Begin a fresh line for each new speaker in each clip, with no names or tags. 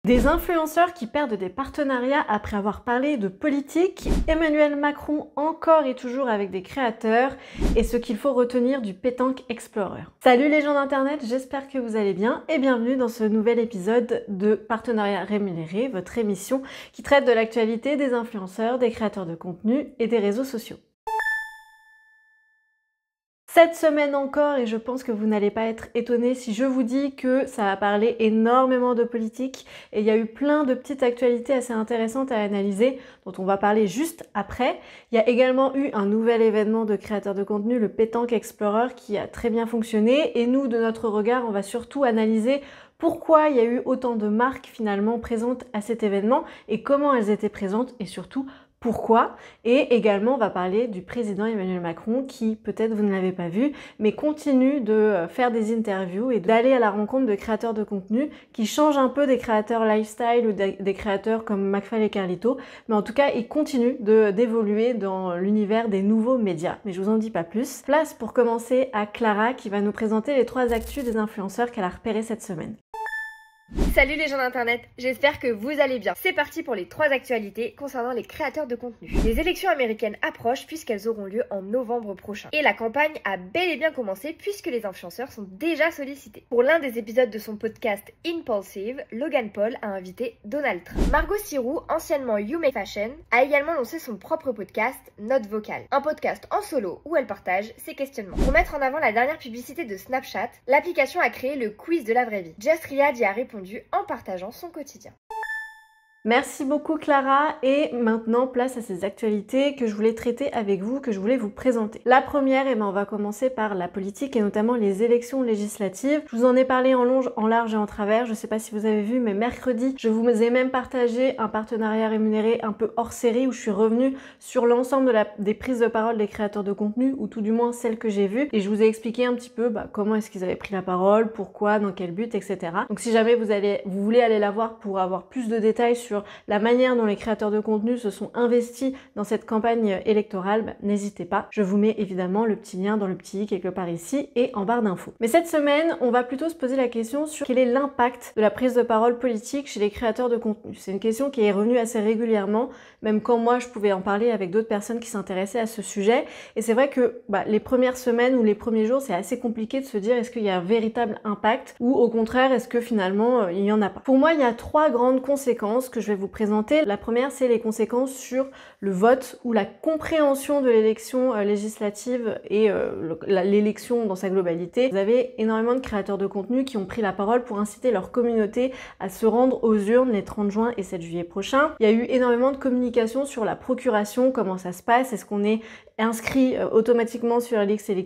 Des influenceurs qui perdent des partenariats après avoir parlé de politique, Emmanuel Macron encore et toujours avec des créateurs, et ce qu'il faut retenir du Pétanque Explorer. Salut les gens d'internet, j'espère que vous allez bien et bienvenue dans ce nouvel épisode de Partenariat rémunéré, votre émission qui traite de l'actualité des influenceurs, des créateurs de contenu et des réseaux sociaux. Cette semaine encore, et je pense que vous n'allez pas être étonnés si je vous dis que ça va parler énormément de politique et il y a eu plein de petites actualités assez intéressantes à analyser dont on va parler juste après. Il y a également eu un nouvel événement de créateurs de contenu, le Pétanque Explorer, qui a très bien fonctionné et nous, de notre regard, on va surtout analyser pourquoi il y a eu autant de marques finalement présentes à cet événement et comment elles étaient présentes et surtout pourquoi. Et également on va parler du président Emmanuel Macron qui, peut-être vous ne l'avez pas vu, mais continue de faire des interviews et d'aller à la rencontre de créateurs de contenu qui changent un peu des créateurs lifestyle ou des créateurs comme McFly et Carlito, mais en tout cas il continue d'évoluer dans l'univers des nouveaux médias. Mais je vous en dis pas plus. Place pour commencer à Clara qui va nous présenter les 3 actus des influenceurs qu'elle a repérés cette semaine.
Salut les gens d'internet, j'espère que vous allez bien. C'est parti pour les 3 actualités concernant les créateurs de contenu. Les élections américaines approchent puisqu'elles auront lieu en novembre prochain. Et la campagne a bel et bien commencé puisque les influenceurs sont déjà sollicités. Pour l'un des épisodes de son podcast Impulsive, Logan Paul a invité Donald Trump. Margot Sirou, anciennement You Make Fashion, a également lancé son propre podcast Note Vocale. Un podcast en solo où elle partage ses questionnements. Pour mettre en avant la dernière publicité de Snapchat, l'application a créé le quiz de la vraie vie. Jess Riyad y a répondu en partageant son quotidien.
Merci beaucoup Clara et maintenant place à ces actualités que je voulais traiter avec vous, que je voulais vous présenter. La première, on va commencer par la politique et notamment les élections législatives. Je vous en ai parlé en long, en large et en travers, je sais pas si vous avez vu, mais mercredi, je vous ai même partagé un partenariat rémunéré un peu hors série où je suis revenue sur l'ensemble des prises de parole des créateurs de contenu, ou tout du moins celles que j'ai vues, et je vous ai expliqué un petit peu comment est-ce qu'ils avaient pris la parole, pourquoi, dans quel but, etc. Donc si jamais vous voulez aller la voir pour avoir plus de détails sur la manière dont les créateurs de contenu se sont investis dans cette campagne électorale, n'hésitez pas. Je vous mets évidemment le petit lien dans le petit i quelque part ici et en barre d'infos. Mais cette semaine, on va plutôt se poser la question sur quel est l'impact de la prise de parole politique chez les créateurs de contenu. C'est une question qui est revenue assez régulièrement, même quand moi je pouvais en parler avec d'autres personnes qui s'intéressaient à ce sujet. Et c'est vrai que les premières semaines ou les premiers jours, c'est assez compliqué de se dire est-ce qu'il y a un véritable impact ou au contraire est-ce que finalement il n'y en a pas. Pour moi, il y a 3 grandes conséquences que je vais vous présenter. La première, c'est les conséquences sur le vote ou la compréhension de l'élection législative et l'élection dans sa globalité. Vous avez énormément de créateurs de contenu qui ont pris la parole pour inciter leur communauté à se rendre aux urnes les 30 juin et 7 juillet prochains. Il y a eu énormément de communication sur la procuration, comment ça se passe, est-ce qu'on est inscrit automatiquement sur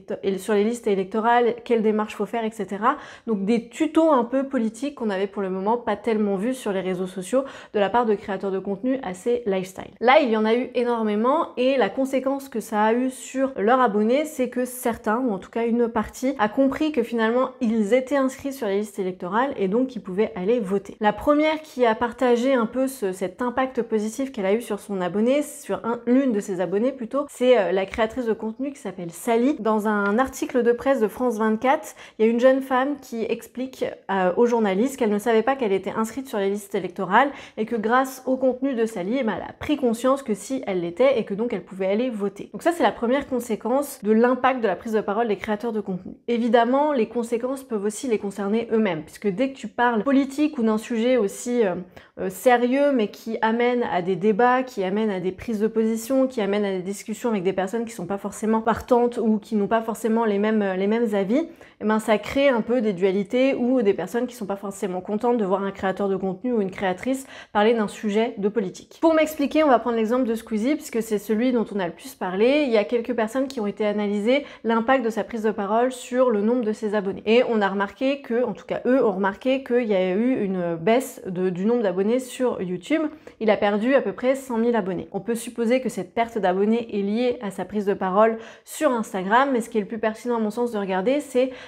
les listes électorales, quelles démarches faut faire, etc. Donc des tutos un peu politiques qu'on avait pour le moment pas tellement vus sur les réseaux sociaux de la part de créateurs de contenu assez lifestyle. Là, il y en a eu énormément et la conséquence que ça a eu sur leurs abonnés, c'est que certains, ou en tout cas une partie, a compris que finalement ils étaient inscrits sur les listes électorales et donc qu'ils pouvaient aller voter. La première qui a partagé un peu cet impact positif qu'elle a eu sur son abonné, sur l'une de ses abonnées plutôt, c'est la créatrice de contenu qui s'appelle Sally. Dans un article de presse de France 24, il y a une jeune femme qui explique aux journalistes qu'elle ne savait pas qu'elle était inscrite sur les listes électorales et que grâce au contenu de Sally, elle a pris conscience que si elle l'était et que donc elle pouvait aller voter. Donc ça, c'est la première conséquence de l'impact de la prise de parole des créateurs de contenu. Évidemment, les conséquences peuvent aussi les concerner eux-mêmes, puisque dès que tu parles politique ou d'un sujet aussi sérieux, mais qui amène à des débats, qui amène à des prises de position, qui amène à des discussions avec des personnes qui sont pas forcément partantes ou qui n'ont pas forcément les mêmes avis, et ça crée un peu des dualités ou des personnes qui sont pas forcément contentes de voir un créateur de contenu ou une créatrice parler d'un sujet de politique. Pour m'expliquer, on va prendre l'exemple de Squeezie puisque c'est celui dont on a le plus parlé. Il y a quelques personnes qui ont été analysées l'impact de sa prise de parole sur le nombre de ses abonnés. Et on a remarqué que, en tout cas eux ont remarqué qu'il y a eu une baisse du nombre d'abonnés sur YouTube. Il a perdu à peu près 100 000 abonnés. On peut supposer que cette perte d'abonnés est liée à sa prise de parole sur Instagram, mais ce qui est le plus pertinent à mon sens de regarder, c'est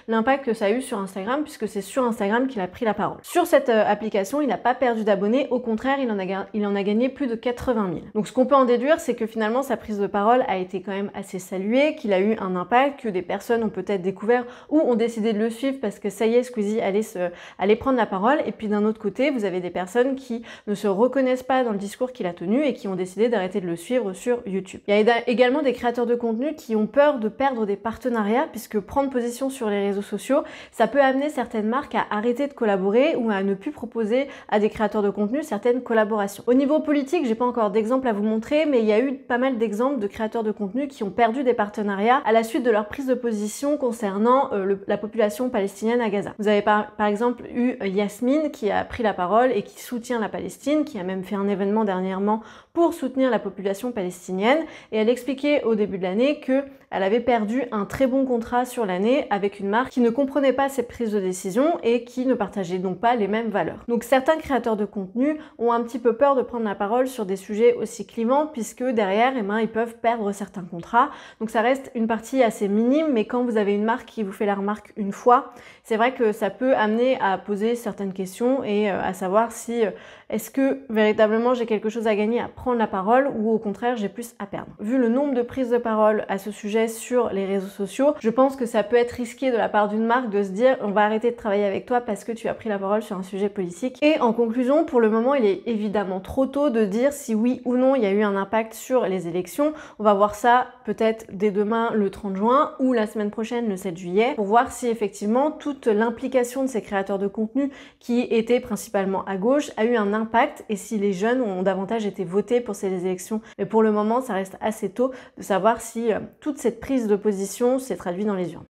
l'impact que ça a eu sur Instagram, puisque c'est sur Instagram qu'il a pris la parole. Sur cette application, il n'a pas perdu d'abonnés, au contraire, il en a gagné plus de 80 000. Donc ce qu'on peut en déduire, c'est que finalement sa prise de parole a été quand même assez saluée, qu'il a eu un impact, que des personnes ont peut-être découvert ou ont décidé de le suivre parce que ça y est, Squeezie allait prendre la parole. Et puis d'un autre côté, vous avez des personnes qui ne se reconnaissent pas dans le discours qu'il a tenu et qui ont décidé d'arrêter de le suivre sur YouTube. Il y a également des créateurs de contenu qui ont peur de perdre des partenariats, puisque prendre position sur les réseaux sociaux, ça peut amener certaines marques à arrêter de collaborer ou à ne plus proposer à des créateurs de contenu certaines collaborations. Au niveau politique, j'ai pas encore d'exemple à vous montrer, mais il y a eu pas mal d'exemples de créateurs de contenu qui ont perdu des partenariats à la suite de leur prise de position concernant la population palestinienne à Gaza. Vous avez par exemple eu Yasmine qui a pris la parole et qui soutient la Palestine, qui a même fait un événement dernièrement pour soutenir la population palestinienne, et elle expliquait au début de l'année qu'elle avait perdu un très bon contrat sur l'année avec une marque qui ne comprenait pas ses prises de décision et qui ne partageait donc pas les mêmes valeurs. Donc certains créateurs de contenu ont un petit peu peur de prendre la parole sur des sujets aussi clivants, puisque derrière, ils peuvent perdre certains contrats. Donc ça reste une partie assez minime, mais quand vous avez une marque qui vous fait la remarque une fois, c'est vrai que ça peut amener à poser certaines questions et à savoir si est-ce que véritablement j'ai quelque chose à gagner à prendre la parole ou au contraire j'ai plus à perdre. Vu le nombre de prises de parole à ce sujet sur les réseaux sociaux, je pense que ça peut être risqué de la part d'une marque de se dire on va arrêter de travailler avec toi parce que tu as pris la parole sur un sujet politique. Et en conclusion, pour le moment, il est évidemment trop tôt de dire si oui ou non il y a eu un impact sur les élections. On va voir ça peut-être dès demain le 30 juin ou la semaine prochaine le 7 juillet pour voir si effectivement toute l'implication de ces créateurs de contenu qui étaient principalement à gauche a eu un impact et si les jeunes ont davantage été votés pour ces élections. Mais pour le moment, ça reste assez tôt de savoir si toute cette prise de position s'est traduite dans les urnes.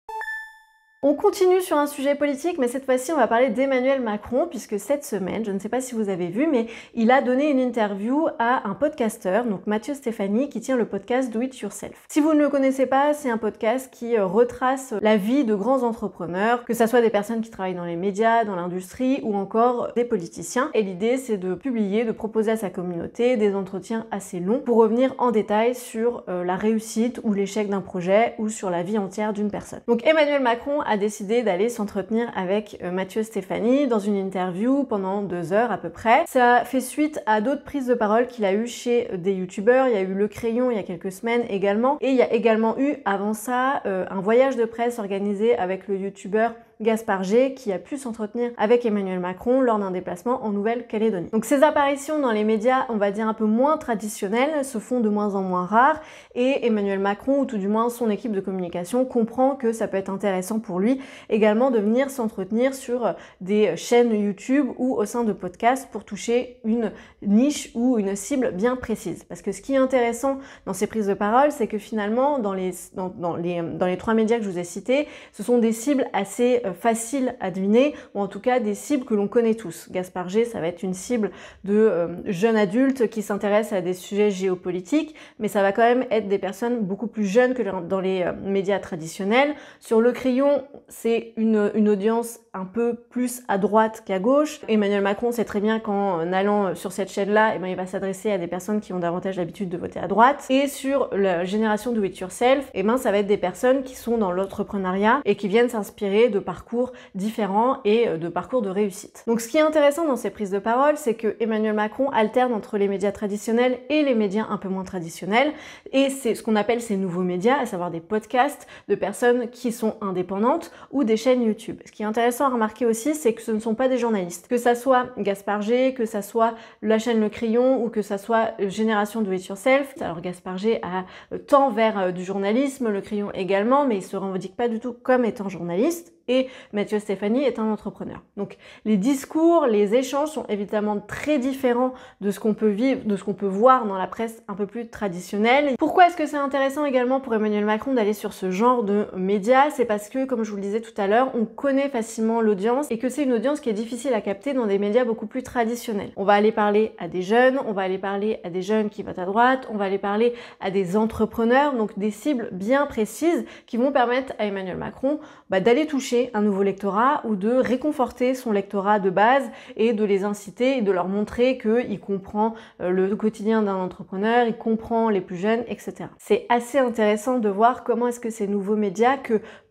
On continue sur un sujet politique, mais cette fois-ci, on va parler d'Emmanuel Macron, puisque cette semaine, je ne sais pas si vous avez vu, mais il a donné une interview à un podcasteur, donc Mathieu Stéphanie, qui tient le podcast Do It Yourself. Si vous ne le connaissez pas, c'est un podcast qui retrace la vie de grands entrepreneurs, que ça soit des personnes qui travaillent dans les médias, dans l'industrie, ou encore des politiciens. Et l'idée, c'est de publier, de proposer à sa communauté des entretiens assez longs pour revenir en détail sur la réussite ou l'échec d'un projet, ou sur la vie entière d'une personne. Donc Emmanuel Macron a décidé d'aller s'entretenir avec Mathieu Stéphanie dans une interview pendant 2 heures à peu près. Ça fait suite à d'autres prises de parole qu'il a eues chez des youtubeurs. Il y a eu Le Crayon il y a quelques semaines également. Et il y a également eu avant ça un voyage de presse organisé avec le youtubeur Gaspard G qui a pu s'entretenir avec Emmanuel Macron lors d'un déplacement en Nouvelle-Calédonie. Donc ces apparitions dans les médias, on va dire un peu moins traditionnelles, se font de moins en moins rares et Emmanuel Macron, ou tout du moins son équipe de communication, comprend que ça peut être intéressant pour lui également de venir s'entretenir sur des chaînes YouTube ou au sein de podcasts pour toucher une niche ou une cible bien précise. Parce que ce qui est intéressant dans ces prises de parole, c'est que finalement dans les 3 médias que je vous ai cités, ce sont des cibles assez faciles à deviner, ou en tout cas des cibles que l'on connaît tous. Gaspard G, ça va être une cible de jeunes adultes qui s'intéressent à des sujets géopolitiques, mais ça va quand même être des personnes beaucoup plus jeunes que dans les médias traditionnels. Sur Le Crayon, c'est une audience un peu plus à droite qu'à gauche. Emmanuel Macron sait très bien qu'en allant sur cette chaîne-là, il va s'adresser à des personnes qui ont davantage l'habitude de voter à droite. Et sur la génération Do It Yourself, ça va être des personnes qui sont dans l'entrepreneuriat et qui viennent s'inspirer de parcours différents et de parcours de réussite. Donc ce qui est intéressant dans ces prises de parole, c'est que Emmanuel Macron alterne entre les médias traditionnels et les médias un peu moins traditionnels, et c'est ce qu'on appelle ces nouveaux médias, à savoir des podcasts de personnes qui sont indépendantes ou des chaînes YouTube. Ce qui est intéressant à remarquer aussi, c'est que ce ne sont pas des journalistes. Que ça soit Gaspard G, que ça soit la chaîne Le Crayon ou que ça soit Génération Do It Yourself. Alors Gaspard G tend vers du journalisme, Le Crayon également, mais il se revendique pas du tout comme étant journaliste. Et Mathieu Stéphanie est un entrepreneur. Donc les discours, les échanges sont évidemment très différents de ce qu'on peut vivre, de ce qu'on peut voir dans la presse un peu plus traditionnelle. Pourquoi est-ce que c'est intéressant également pour Emmanuel Macron d'aller sur ce genre de médias? C'est parce que, comme je vous le disais tout à l'heure, on connaît facilement l'audience et que c'est une audience qui est difficile à capter dans des médias beaucoup plus traditionnels. On va aller parler à des jeunes, on va aller parler à des jeunes qui votent à droite, on va aller parler à des entrepreneurs, donc des cibles bien précises qui vont permettre à Emmanuel Macron d'aller toucher un nouveau lectorat ou de réconforter son lectorat de base et de les inciter et de leur montrer qu'il comprend le quotidien d'un entrepreneur, il comprend les plus jeunes, etc. C'est assez intéressant de voir comment est-ce que ces nouveaux médias, que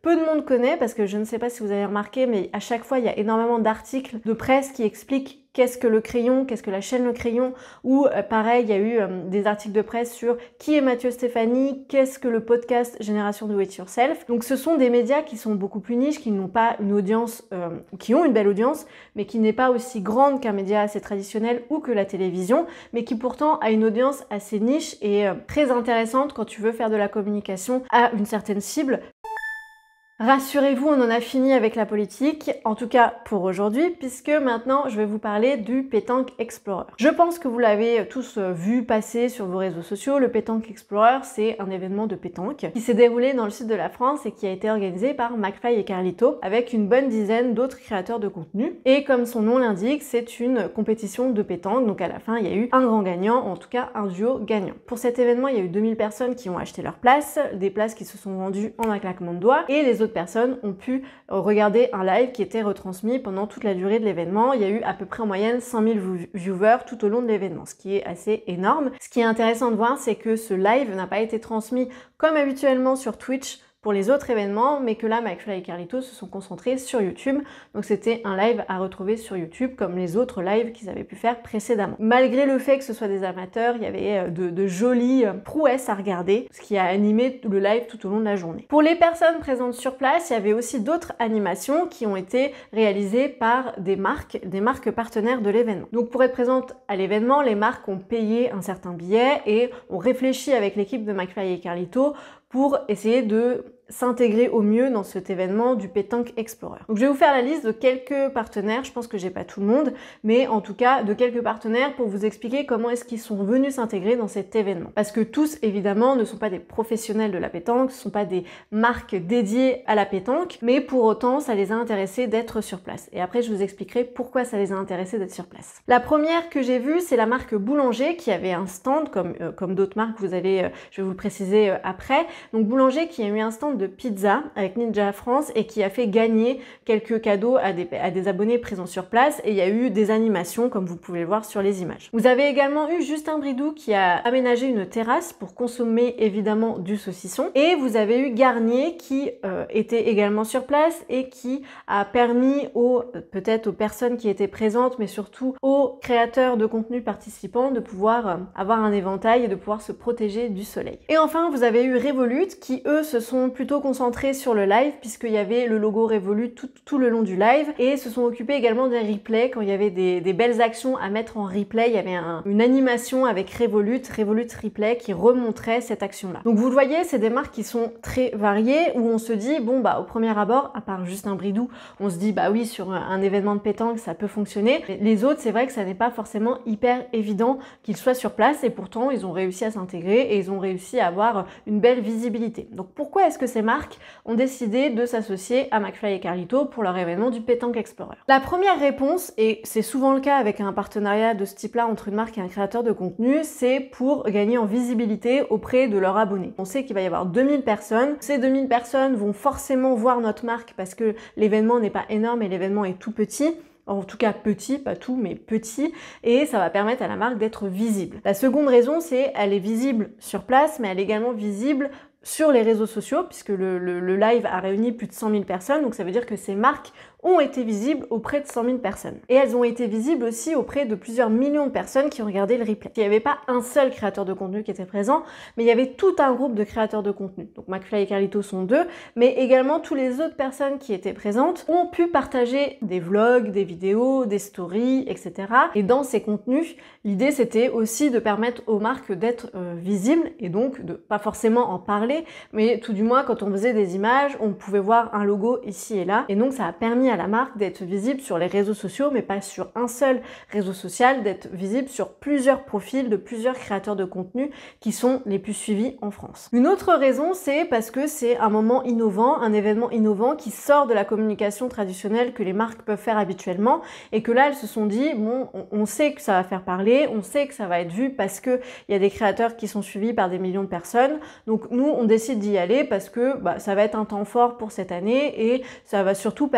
peu de monde connaît, parce que je ne sais pas si vous avez remarqué, mais à chaque fois il y a énormément d'articles de presse qui expliquent qu'est-ce que le crayon, qu'est-ce que la chaîne Le Crayon, ou pareil, il y a eu des articles de presse sur qui est Mathieu Stéphanie, qu'est-ce que le podcast Génération Do It Yourself. Donc ce sont des médias qui sont beaucoup plus niches, qui n'ont pas une audience, qui ont une belle audience, mais qui n'est pas aussi grande qu'un média assez traditionnel ou que la télévision, mais qui pourtant a une audience assez niche et très intéressante quand tu veux faire de la communication à une certaine cible. Rassurez-vous, on en a fini avec la politique, en tout cas pour aujourd'hui, puisque maintenant je vais vous parler du Pétanque Explorer. Je pense que vous l'avez tous vu passer sur vos réseaux sociaux. Le Pétanque Explorer, c'est un événement de pétanque qui s'est déroulé dans le sud de la France et qui a été organisé par McFly et Carlito avec une bonne dizaine d'autres créateurs de contenu. Et comme son nom l'indique, c'est une compétition de pétanque, donc à la fin il y a eu un grand gagnant, en tout cas un duo gagnant. Pour cet événement, il y a eu 2000 personnes qui ont acheté leur place, des places qui se sont vendues en un claquement de doigts, et les autres personnes ont pu regarder un live qui était retransmis pendant toute la durée de l'événement. Il y a eu à peu près en moyenne 100 000 viewers tout au long de l'événement, ce qui est assez énorme. Ce qui est intéressant de voir, c'est que ce live n'a pas été transmis comme habituellement sur Twitch pour les autres événements, mais que là, McFly et Carlito se sont concentrés sur YouTube. Donc c'était un live à retrouver sur YouTube comme les autres lives qu'ils avaient pu faire précédemment. Malgré le fait que ce soit des amateurs, il y avait de jolies prouesses à regarder, ce qui a animé le live tout au long de la journée. Pour les personnes présentes sur place, il y avait aussi d'autres animations qui ont été réalisées par des marques partenaires de l'événement. Donc pour être présente à l'événement, les marques ont payé un certain billet et ont réfléchi avec l'équipe de McFly et Carlito pour essayer de s'intégrer au mieux dans cet événement du Pétanque Explorer. Donc je vais vous faire la liste de quelques partenaires, je pense que j'ai pas tout le monde, mais en tout cas de quelques partenaires pour vous expliquer comment est-ce qu'ils sont venus s'intégrer dans cet événement. Parce que tous, évidemment, ne sont pas des professionnels de la pétanque, ce ne sont pas des marques dédiées à la pétanque, mais pour autant, ça les a intéressés d'être sur place. Et après, je vous expliquerai pourquoi ça les a intéressés d'être sur place. La première que j'ai vue, c'est la marque Boulanger qui avait un stand, comme d'autres marques, je vais vous le préciser après. Donc Boulanger qui a eu un stand de pizza avec Ninja France et qui a fait gagner quelques cadeaux à des abonnés présents sur place, et il y a eu des animations comme vous pouvez le voir sur les images. Vous avez également eu Justin Bridou qui a aménagé une terrasse pour consommer évidemment du saucisson, et vous avez eu Garnier qui était également sur place et qui a permis peut-être aux personnes qui étaient présentes, mais surtout aux créateurs de contenu participants de pouvoir avoir un éventail et de pouvoir se protéger du soleil. Et enfin vous avez eu Revolut qui eux se sont plutôt concentrés sur le live puisqu'il y avait le logo Revolut tout le long du live, et se sont occupés également des replays quand il y avait des belles actions à mettre en replay. Il y avait une animation avec Revolut Replay qui remontrait cette action-là. Donc vous le voyez, c'est des marques qui sont très variées où on se dit bon bah au premier abord, à part Justin Bridou, on se dit bah oui sur un événement de pétanque ça peut fonctionner. Les autres, c'est vrai que ça n'est pas forcément hyper évident qu'ils soient sur place, et pourtant ils ont réussi à s'intégrer et ils ont réussi à avoir une belle visibilité. Donc pourquoi est-ce que ces marques ont décidé de s'associer à McFly et Carlito pour leur événement du Pétanque Explorer? La première réponse, et c'est souvent le cas avec un partenariat de ce type-là entre une marque et un créateur de contenu, c'est pour gagner en visibilité auprès de leurs abonnés. On sait qu'il va y avoir 2000 personnes. Ces 2000 personnes vont forcément voir notre marque parce que l'événement n'est pas énorme et l'événement est tout petit. En tout cas petit, pas tout, mais petit, et ça va permettre à la marque d'être visible. La seconde raison, c'est elle est visible sur place, mais elle est également visible sur les réseaux sociaux, puisque le live a réuni plus de 100 000 personnes, donc ça veut dire que ces marques ont été visibles auprès de 100 000 personnes. Et elles ont été visibles aussi auprès de plusieurs millions de personnes qui ont regardé le replay. Il n'y avait pas un seul créateur de contenu qui était présent, mais il y avait tout un groupe de créateurs de contenu. Donc McFly et Carlito sont deux, mais également toutes les autres personnes qui étaient présentes ont pu partager des vlogs, des vidéos, des stories, etc. Et dans ces contenus, l'idée c'était aussi de permettre aux marques d'être visibles, et donc de pas forcément en parler, mais tout du moins quand on faisait des images, on pouvait voir un logo ici et là, et donc ça a permis à la marque d'être visible sur les réseaux sociaux, mais pas sur un seul réseau social, d'être visible sur plusieurs profils de plusieurs créateurs de contenu qui sont les plus suivis en France. Une autre raison, c'est parce que c'est un moment innovant, un événement innovant qui sort de la communication traditionnelle que les marques peuvent faire habituellement, et que là elles se sont dit bon, on sait que ça va faire parler, on sait que ça va être vu parce que il y a des créateurs qui sont suivis par des millions de personnes, donc nous on décide d'y aller parce que ça va être un temps fort pour cette année, et ça va surtout permettre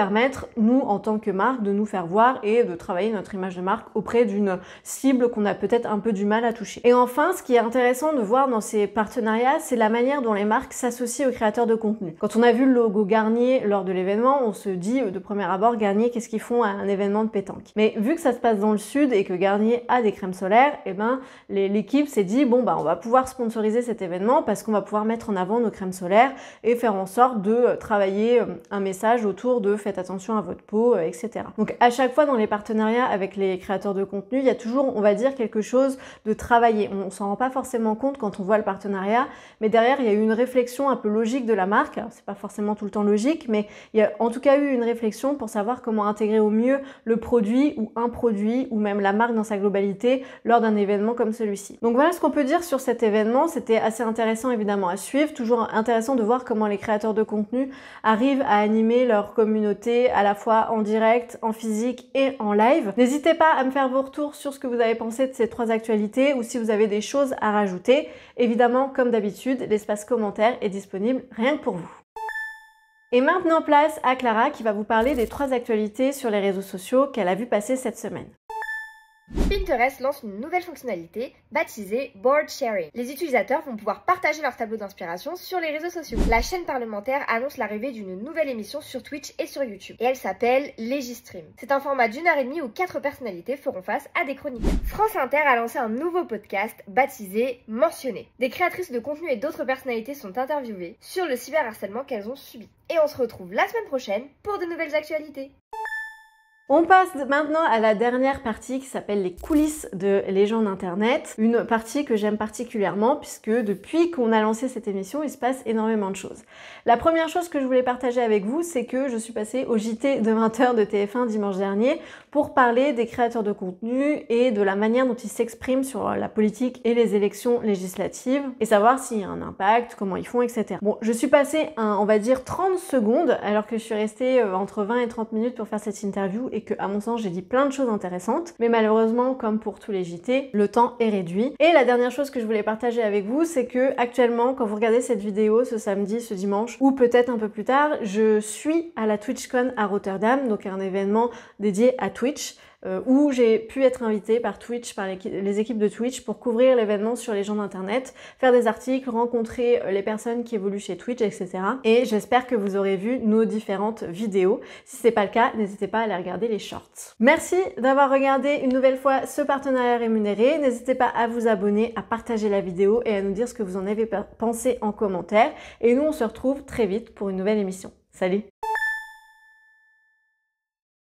permettre, nous, en tant que marque, de nous faire voir et de travailler notre image de marque auprès d'une cible qu'on a peut-être un peu du mal à toucher. Et enfin, ce qui est intéressant de voir dans ces partenariats, c'est la manière dont les marques s'associent aux créateurs de contenu. Quand on a vu le logo Garnier lors de l'événement, on se dit de premier abord, Garnier, qu'est-ce qu'ils font à un événement de pétanque? Mais vu que ça se passe dans le sud et que Garnier a des crèmes solaires, eh ben, l'équipe s'est dit, bon, bah, on va pouvoir sponsoriser cet événement parce qu'on va pouvoir mettre en avant nos crèmes solaires et faire en sorte de travailler un message autour de faites attention à votre peau, etc. Donc à chaque fois dans les partenariats avec les créateurs de contenu, il y a toujours, on va dire, quelque chose de travaillé. On s'en rend pas forcément compte quand on voit le partenariat, mais derrière il y a eu une réflexion un peu logique de la marque. Alors c'est pas forcément tout le temps logique, mais il y a en tout cas eu une réflexion pour savoir comment intégrer au mieux le produit ou un produit ou même la marque dans sa globalité lors d'un événement comme celui-ci. Donc voilà ce qu'on peut dire sur cet événement. C'était assez intéressant évidemment à suivre, toujours intéressant de voir comment les créateurs de contenu arrivent à animer leur communauté à la fois en direct, en physique et en live. N'hésitez pas à me faire vos retours sur ce que vous avez pensé de ces trois actualités ou si vous avez des choses à rajouter. Évidemment, comme d'habitude, l'espace commentaire est disponible rien que pour vous. Et maintenant place à Clara qui va vous parler des trois actualités sur les réseaux sociaux qu'elle a vu passer cette semaine.
Pinterest lance une nouvelle fonctionnalité baptisée Board Sharing. Les utilisateurs vont pouvoir partager leur tableau d'inspiration sur les réseaux sociaux. La chaîne parlementaire annonce l'arrivée d'une nouvelle émission sur Twitch et sur YouTube. Et elle s'appelle Legistream. C'est un format d'1h30 où 4 personnalités feront face à des chroniqueurs. France Inter a lancé un nouveau podcast baptisé Mentionné. Des créatrices de contenu et d'autres personnalités sont interviewées sur le cyberharcèlement qu'elles ont subi. Et on se retrouve la semaine prochaine pour de nouvelles actualités.
On passe maintenant à la dernière partie qui s'appelle les coulisses de Légendes Internet. Une partie que j'aime particulièrement puisque depuis qu'on a lancé cette émission, il se passe énormément de choses. La première chose que je voulais partager avec vous, c'est que je suis passée au JT de 20h de TF1 dimanche dernier pour parler des créateurs de contenu et de la manière dont ils s'expriment sur la politique et les élections législatives et savoir s'il y a un impact, comment ils font, etc. Bon, je suis passée, on va dire 30 secondes alors que je suis restée entre 20 et 30 minutes pour faire cette interview et que, à mon sens, j'ai dit plein de choses intéressantes, mais malheureusement, comme pour tous les JT, le temps est réduit. Et la dernière chose que je voulais partager avec vous, c'est que actuellement, quand vous regardez cette vidéo ce samedi, ce dimanche, ou peut-être un peu plus tard, je suis à la TwitchCon à Rotterdam, donc un événement dédié à Twitch, où j'ai pu être invitée par Twitch, par les équipes de Twitch pour couvrir l'événement sur les gens d'Internet, faire des articles, rencontrer les personnes qui évoluent chez Twitch, etc. Et j'espère que vous aurez vu nos différentes vidéos. Si c'est pas le cas, n'hésitez pas à aller regarder les shorts. Merci d'avoir regardé une nouvelle fois ce partenariat rémunéré. N'hésitez pas à vous abonner, à partager la vidéo et à nous dire ce que vous en avez pensé en commentaire. Et nous, on se retrouve très vite pour une nouvelle émission. Salut!